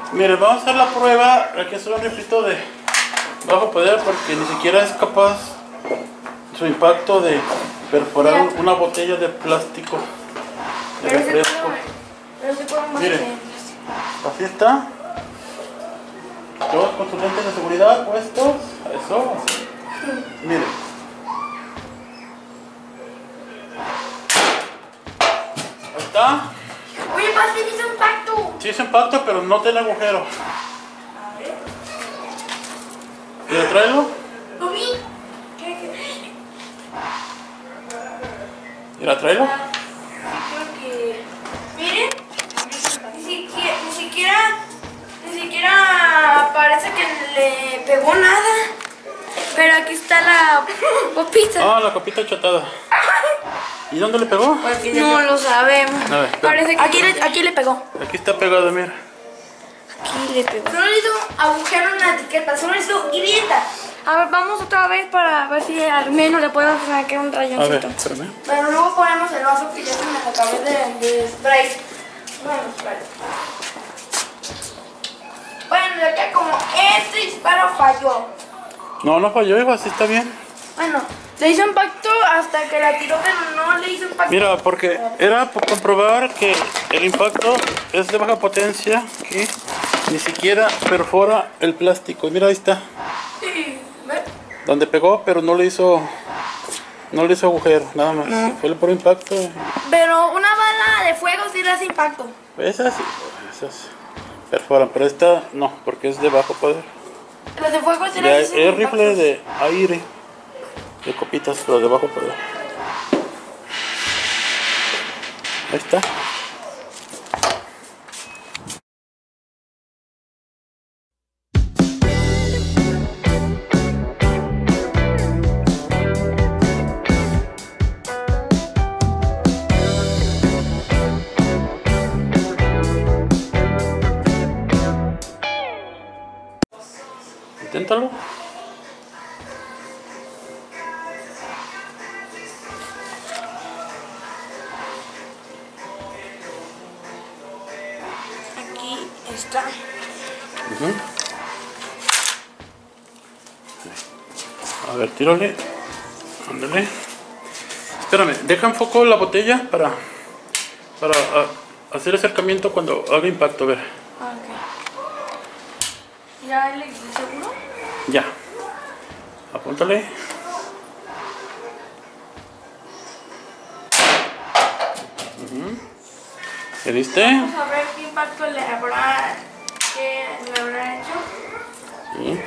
Mire, vamos a hacer la prueba. Hay que hacer un riflito de bajo poder porque ni siquiera es capaz su impacto de perforar una botella de plástico de refresco. Mire, así está. Todos con sus lentes de seguridad puestos. Eso, así. Mire. Ahí está. Oye, va a ser ese impacto. Sí es impacto, pero no tiene agujero. ¿Quiere traerlo? Lo vi. ¿Quiere traerlo? Sí, creo que... Miren, ni siquiera parece que le pegó nada. Pero aquí está la copita. Ah, la copita chatada. ¿Y dónde le pegó? No lo sabemos. A ver, Parece que aquí le pegó. aquí está pegado, mira. Aquí le pegó. Solo hizo agujero en la etiqueta, solo hizo grieta. A ver, vamos otra vez para ver si al menos le podemos sacar un A ver, rayoncito. espérame. Pero luego ponemos el vaso que ya se me acabé de spray. Bueno, spray. Bueno, ya que como este disparo falló. No, no falló, hijo, así está bien. Bueno, le hizo impacto hasta que la tiró, pero no le hizo impacto. Mira, porque era por comprobar que el impacto es de baja potencia, que ni siquiera perfora el plástico. Mira, ahí está. Sí, ¿ves? Donde pegó, pero no le hizo agujero, nada más. Fue el puro impacto. Pero una bala de fuego sí le hace impacto. Esas perforan, pero esta no, porque es de bajo poder. Las de fuego sí le hacen Es impacto. rifle de aire, de copitas, pero de bajo poder. Ahí está. Inténtalo. Aquí está. A ver, tírale. Ándale. Espérame, deja un poco la botella para hacer acercamiento cuando haga impacto. A ver. Ok. ¿Ya le seguro? Ya. Apúntale. ¿Qué viste? Vamos a ver qué impacto le habrá hecho. Sí.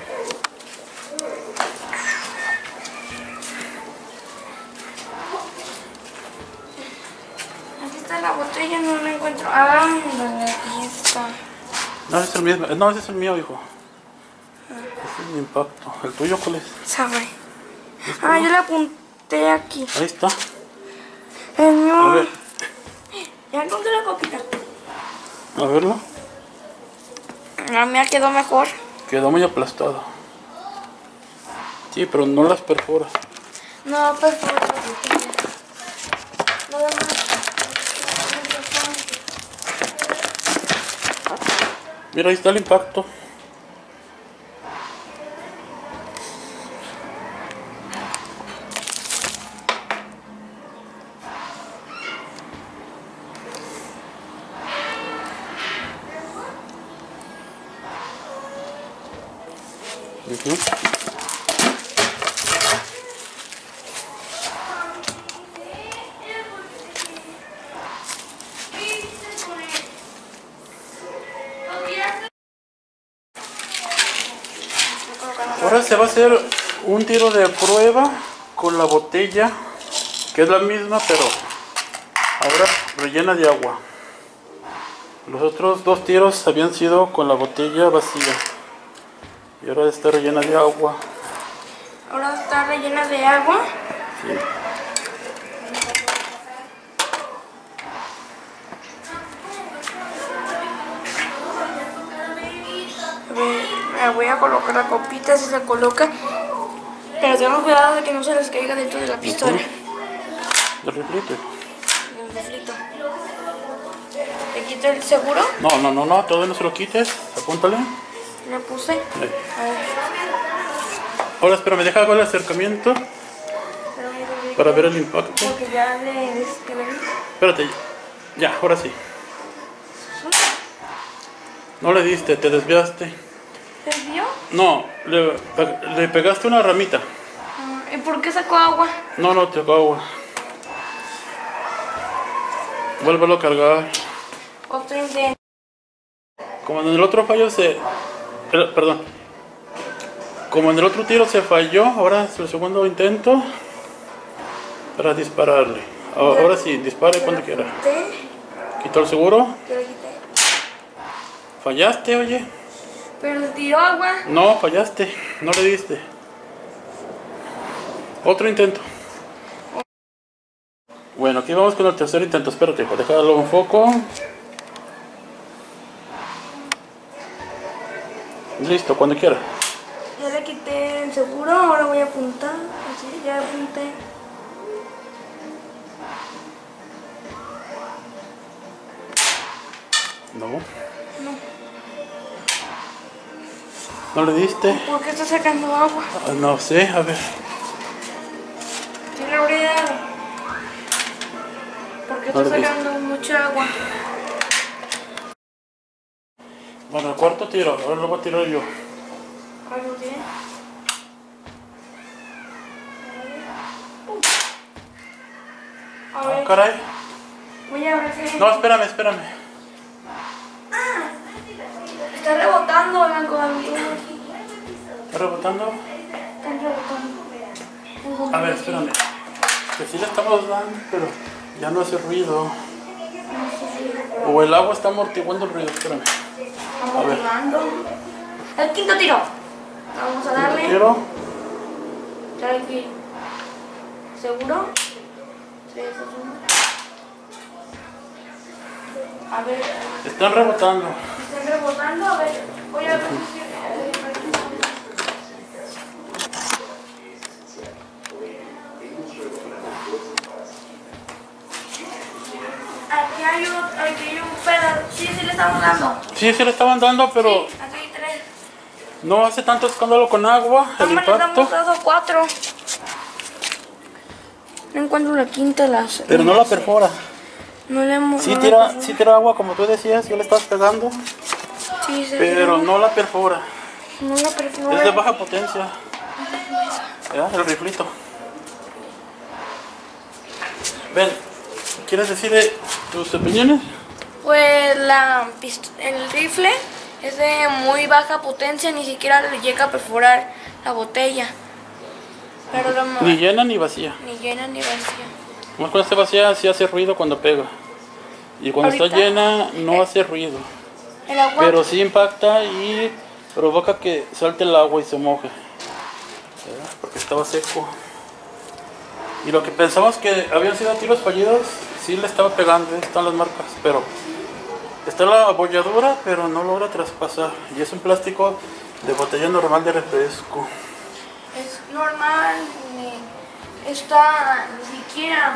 Aquí está la botella, no la encuentro. Ah, aquí está. No, ese es el mismo. No, ese es el mío, hijo. Ese es mi impacto. ¿El tuyo cuál es? Sabe. Ah, yo le apunté aquí. Ahí está. El mío. A ver. Ya encontré la copita. A verlo. La mía quedó mejor. Quedó muy aplastado. Sí, pero no las perforas. No, pues por la botella. Nada más. Mira, ahí está el impacto. Ahora se va a hacer un tiro de prueba con la botella, que es la misma, pero ahora rellena de agua. Los otros dos tiros habían sido con la botella vacía y ahora está rellena de agua. Ahora está rellena de agua. Sí. Me voy a colocar la copita si se coloca. Pero tengan cuidado de que no se les caiga dentro de la pistola. ¿Del riflito? Del riflito. ¿Le quito el seguro? No, todavía no se lo quites. Apúntale. Le puse. A ver. Ahora espérame, deja hago el acercamiento para ver el impacto. Porque ya le Espérate, ya, ahora sí. No le diste, te desviaste. ¿Desvió? No, le pegaste una ramita. ¿Y por qué sacó agua? No, te sacó agua. Vuélvelo a cargar. Otro intento. Como en el otro fallo perdón. Como en el otro tiro se falló, ahora es el segundo intento para dispararle. Ahora sí, dispare cuando quiera. ¿Quitó el seguro? Yo lo quité. ¿Fallaste, oye? Pero le tiró agua. No, fallaste. No le diste. Otro intento. Bueno, aquí vamos con el tercer intento. Espérate, hijo, déjalo un foco. Listo, cuando quiera. Ya le quité el seguro, ahora voy a apuntar. Así, ya apunté. No. ¿No le diste? ¿Por qué está sacando agua? No sé, a ver. Sí le habría dado. Porque está sacando mucha agua. Bueno, el cuarto tiro, ahora lo voy a tirar yo. ¿Algo tiene? A ver. Caray. Voy a ver si... No, espérame. Está rebotando, oigan, con el tubo. ¿Está rebotando? Están rebotando. A ver, espérame. Que sí le estamos dando, pero ya no hace ruido. O el agua está amortiguando el ruido, espérame. Vamos jugando. El quinto tiro. Vamos a darle. Tiro. Tranquilo. ¿Seguro? 3, 2, 1. A ver. Están rebotando. Están rebotando. A ver. Voy a ver si... Aquí hay un pedazo. Sí le estamos dando. Sí le estaban dando, pero Sí, aquí hay 3. no hace tanto escándalo con agua, el Le impacto. hemos dado 4. No encuentro la quinta, Pero no la perfora. No le hemos... Sí tira agua, como tú decías, ya le estás pegando. Sí, Pero no la perfora. No la perfora. Es de baja potencia. ¿Ya? El riflito. Ven, ¿quieres decir tus opiniones? Pues el rifle es de muy baja potencia, ni siquiera le llega a perforar la botella. Pero Ni llena ni vacía. Ni llena ni vacía. Más cuando esté vacía sí hace ruido cuando pega. Y cuando está llena no hace ruido. El agua. Pero sí impacta y provoca que salte el agua y se moje. ¿Verdad? Porque estaba seco. Y lo que pensamos que habían sido tiros fallidos, sí le estaba pegando, están las marcas, pero está la abolladura, pero no logra traspasar. Y es un plástico de botella normal de refresco. Es normal, está ni siquiera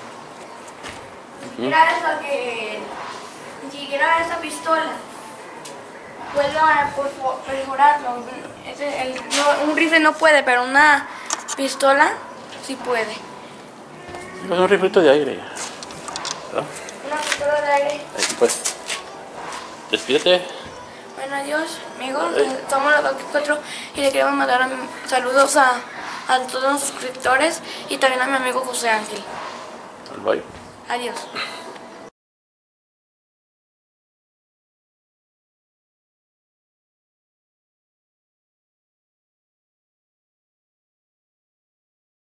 esa pistola puede perforarlo. Un rifle no puede, pero una pistola sí puede. Es un riflito de aire. ¿Verdad? Una pistola de aire. Pues, despídete. Bueno, adiós, amigos. Somos los 24 y le queremos mandar saludos a todos los suscriptores y también a mi amigo José Ángel. Bye. Adiós.